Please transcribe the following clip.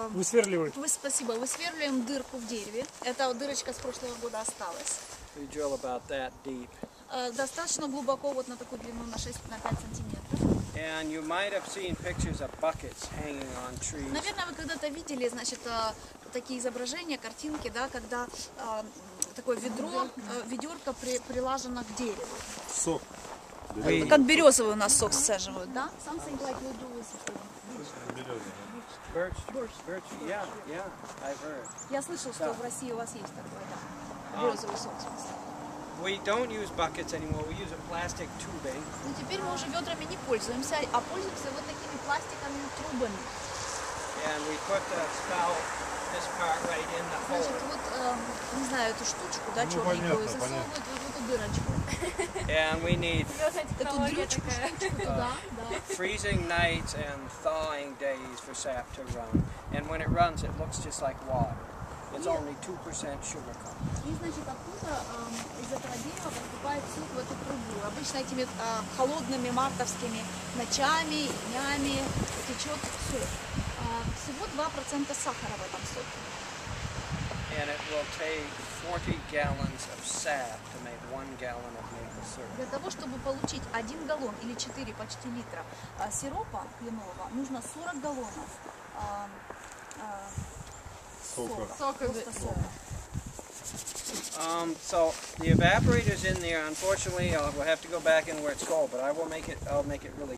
Высверливать. Спасибо. Высверливаем дырку в дереве. Это вот дырочка с прошлого года осталась. We drill about that deep. Достаточно глубоко, вот на такую длину, на 6-5 сантиметров. And you might have seen pictures of buckets hanging on trees. Наверное, вы когда-то видели, значит, такие изображения, картинки, да, когда такое ведерко прилажено к дереву. Сок. Как березовый у нас сок сцеживают, да? Something like we do with Birch, yeah, I've heard. Я слышал, что в России у вас есть такое, да. Березовый сок, в смысле. We don't use buckets anymore. We use a plastic tubing. Ну теперь мы уже ведрами не пользуемся, а пользуемся вот такими пластиковыми трубами. And we put the spout, this part right in the hole. Значит, вот, не знаю, эту штучку, да, черненькую, засовывают вот в эту дырочку. And we need Эту дрючку, штучку туда, да. freezing nights and thawing days for sap to run. And when it runs, it looks just like water. It's only 2% sugar content. И, значит, оттуда из этого дерева поступает сок в эту трубу. Обычно этими холодными мартовскими ночами, днями течет сок. Всего 2% сахара в этом соке. And it will take 40 gallons of sap to make 1 gallon of maple syrup. Для того, чтобы получить 1 галлон или 4 почти литра сиропа кленового, нужно 40 галлонов сока. So the evaporator's in there. Unfortunately, we'll have to go back in where it's cold, but I'll make it really